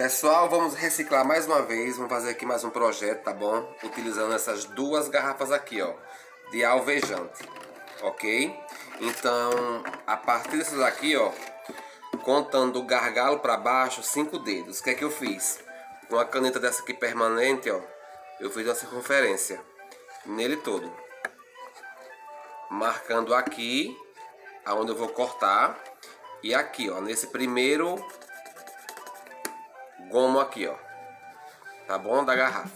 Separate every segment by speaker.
Speaker 1: Pessoal, vamos reciclar mais uma vez, vamos fazer aqui mais um projeto, tá bom? Utilizando essas duas garrafas aqui, ó, de alvejante, ok? Então, a partir dessas aqui, ó, contando o gargalo para baixo, 5 dedos. O que é que eu fiz? Com uma caneta dessa aqui permanente, ó, eu fiz uma circunferência nele todo, marcando aqui, aonde eu vou cortar, e aqui, ó, nesse primeiro gomo aqui, ó, tá bom? Da garrafa.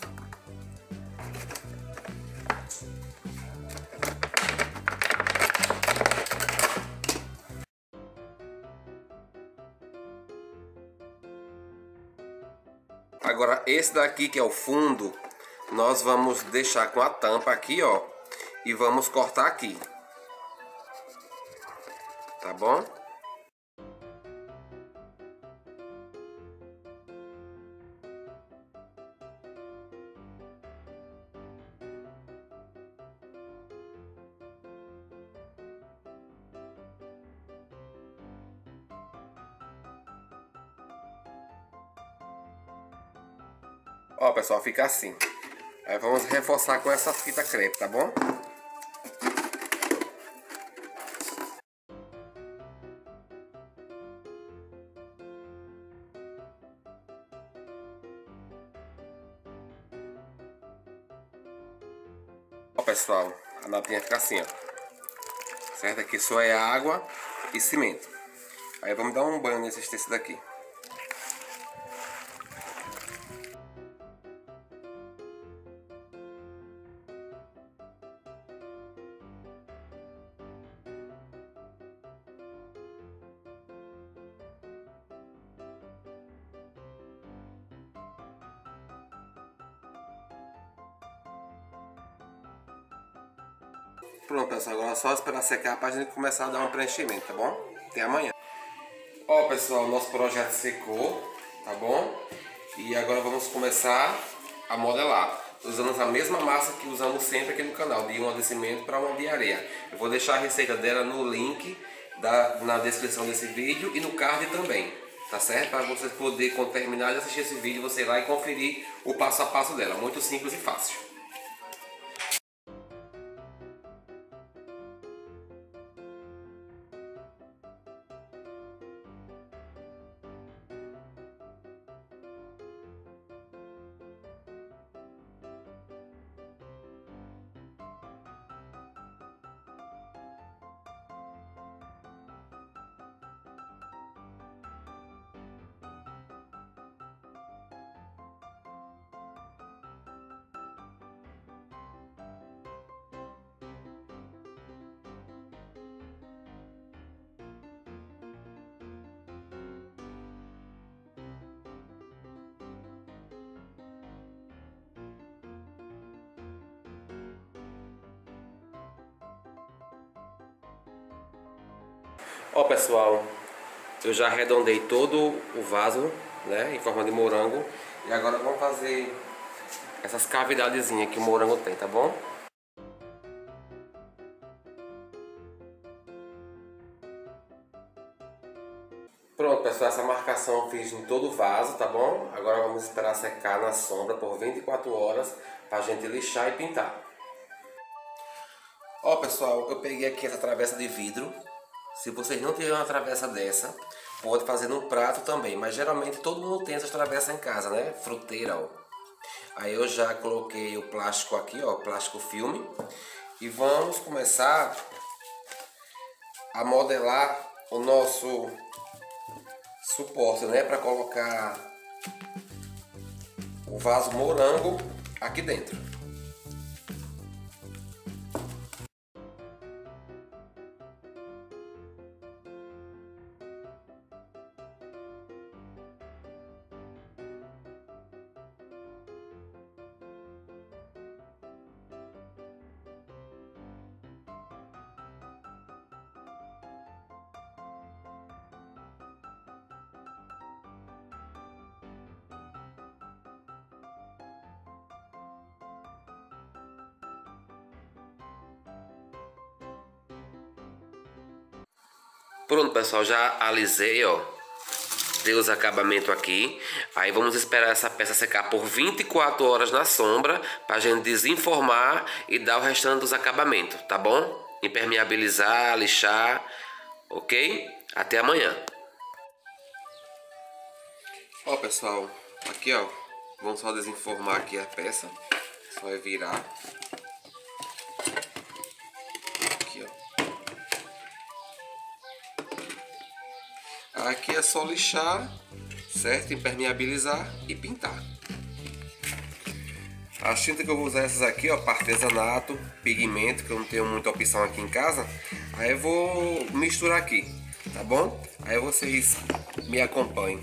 Speaker 1: Agora esse daqui que é o fundo, nós vamos deixar com a tampa aqui, ó, e vamos cortar aqui, tá bom? Ó, pessoal, fica assim. Aí vamos reforçar com essa fita crepe, tá bom? Ó, pessoal, a notinha fica assim, ó. Certo? Aqui só é água e cimento. Aí vamos dar um banho nesse tecido daqui. Pronto, pessoal, agora é só esperar secar pra gente começar a dar um preenchimento, tá bom? Até amanhã. Ó, pessoal, nosso projeto secou, tá bom? E agora vamos começar a modelar, usando a mesma massa que usamos sempre aqui no canal, de uma de cimento para uma de areia. Eu vou deixar a receita dela no link na descrição desse vídeo e no card também, tá certo? Para vocês poderem, quando terminar de assistir esse vídeo, você ir lá e conferir o passo a passo dela, muito simples e fácil. Ó, pessoal, eu já arredondei todo o vaso, né, em forma de morango. E agora vamos fazer essas cavidadezinhas que o morango tem, tá bom? Pronto, pessoal, essa marcação eu fiz em todo o vaso, tá bom? Agora vamos esperar secar na sombra por 24 horas pra gente lixar e pintar. Ó, pessoal, eu peguei aqui essa travessa de vidro. Se vocês não tiverem uma travessa dessa, pode fazer no prato também, mas geralmente todo mundo tem essas travessas em casa, né? Fruteira, ó. Aí eu já coloquei o plástico aqui, ó, plástico filme, e vamos começar a modelar o nosso suporte, né, para colocar o vaso morango aqui dentro. Pronto, pessoal, já alisei, ó. dei os acabamentos aqui. Aí vamos esperar essa peça secar por 24 horas na sombra, pra gente desenformar e dar o restante dos acabamentos, tá bom? Impermeabilizar, lixar, ok? Até amanhã. Ó pessoal, aqui ó, vamos só desenformar aqui a peça. Só é virar. Aqui ó. Aqui é só lixar, certo? Impermeabilizar e pintar. As tintas que eu vou usar essas aqui, ó, para artesanato, pigmento, que eu não tenho muita opção aqui em casa. Aí eu vou misturar aqui, tá bom? Aí vocês me acompanhem.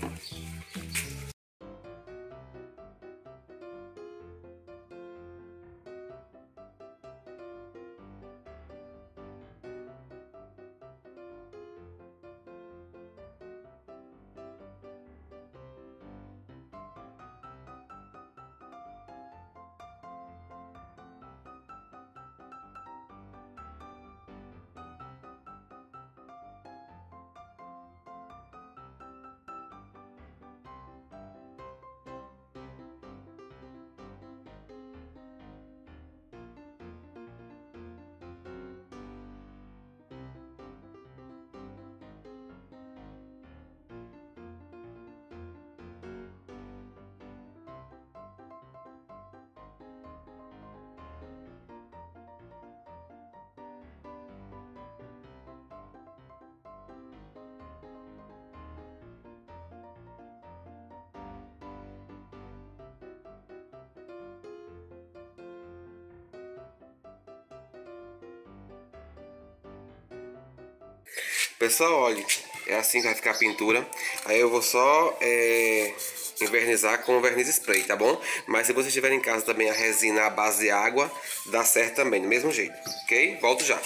Speaker 1: Pessoal, olha, é assim que vai ficar a pintura. Aí eu vou só envernizar com verniz spray, tá bom? Mas se você tiver em casa também a resina à base de água, dá certo também, do mesmo jeito, ok? Volto já.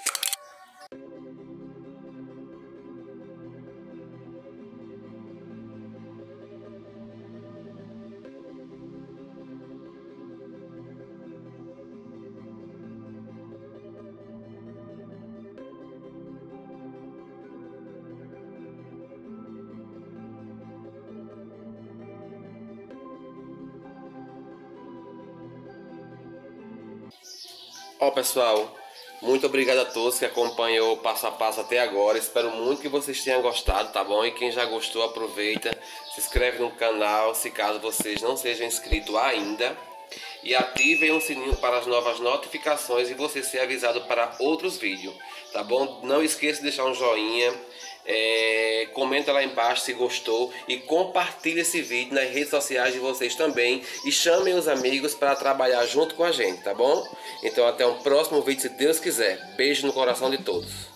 Speaker 1: Ó pessoal, muito obrigado a todos que acompanhou o passo a passo até agora. Espero muito que vocês tenham gostado, tá bom? E quem já gostou, aproveita, se inscreve no canal, se caso vocês não sejam inscritos ainda. E ativem o sininho para as novas notificações e você ser avisado para outros vídeos, tá bom? Não esqueça de deixar um joinha, comenta lá embaixo se gostou e compartilhe esse vídeo nas redes sociais de vocês também e chamem os amigos para trabalhar junto com a gente, tá bom? Então até um próximo vídeo se Deus quiser. Beijo no coração de todos.